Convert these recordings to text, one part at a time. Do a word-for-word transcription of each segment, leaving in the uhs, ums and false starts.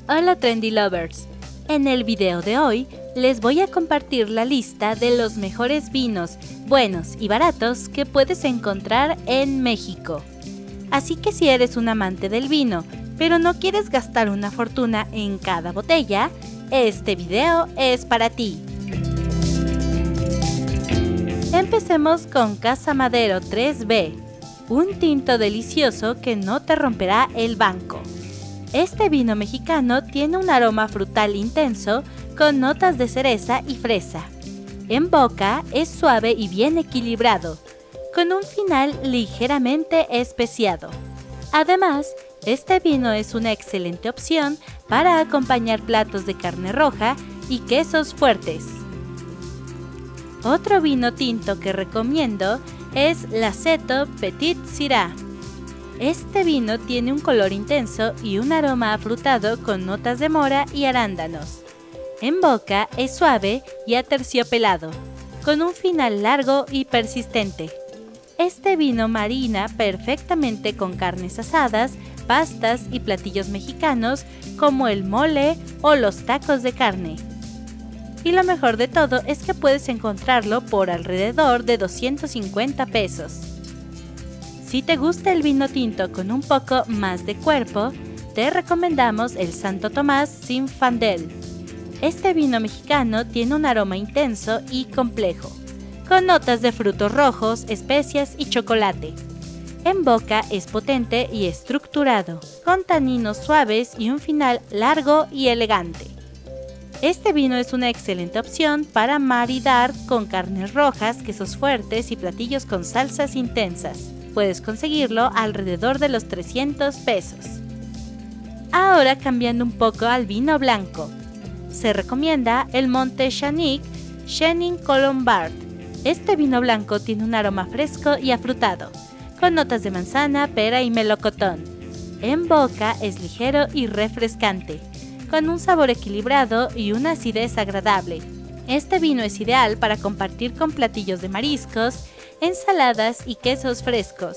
Hola Trendy Lovers, en el video de hoy les voy a compartir la lista de los mejores vinos buenos y baratos que puedes encontrar en México. Así que si eres un amante del vino, pero no quieres gastar una fortuna en cada botella, este video es para ti. Empecemos con Casa Madero tres B, un tinto delicioso que no te romperá el banco. Este vino mexicano tiene un aroma frutal intenso con notas de cereza y fresa. En boca es suave y bien equilibrado, con un final ligeramente especiado. Además, este vino es una excelente opción para acompañar platos de carne roja y quesos fuertes. Otro vino tinto que recomiendo es L'Aceto Petit Syrah. Este vino tiene un color intenso y un aroma afrutado con notas de mora y arándanos. En boca es suave y aterciopelado, con un final largo y persistente. Este vino marina perfectamente con carnes asadas, pastas y platillos mexicanos como el mole o los tacos de carne. Y lo mejor de todo es que puedes encontrarlo por alrededor de doscientos cincuenta pesos. Si te gusta el vino tinto con un poco más de cuerpo, te recomendamos el Santo Tomás Zinfandel. Este vino mexicano tiene un aroma intenso y complejo, con notas de frutos rojos, especias y chocolate. En boca es potente y estructurado, con taninos suaves y un final largo y elegante. Este vino es una excelente opción para maridar con carnes rojas, quesos fuertes y platillos con salsas intensas. Puedes conseguirlo alrededor de los trescientos pesos. Ahora cambiando un poco al vino blanco. Se recomienda el Monte-Chanic Chenin Colombard. Este vino blanco tiene un aroma fresco y afrutado, con notas de manzana, pera y melocotón. En boca es ligero y refrescante, con un sabor equilibrado y una acidez agradable. Este vino es ideal para compartir con platillos de mariscos, ensaladas y quesos frescos.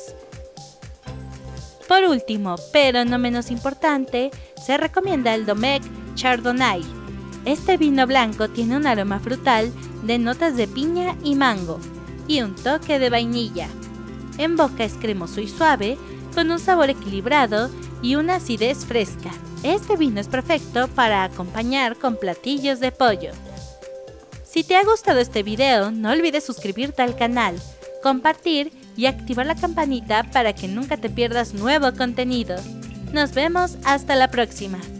Por último, pero no menos importante, se recomienda el Domecq Chardonnay. Este vino blanco tiene un aroma frutal de notas de piña y mango, y un toque de vainilla. En boca es cremoso y suave, con un sabor equilibrado y una acidez fresca. Este vino es perfecto para acompañar con platillos de pollo. Si te ha gustado este video, no olvides suscribirte al canal, compartir y activar la campanita para que nunca te pierdas nuevo contenido. Nos vemos hasta la próxima.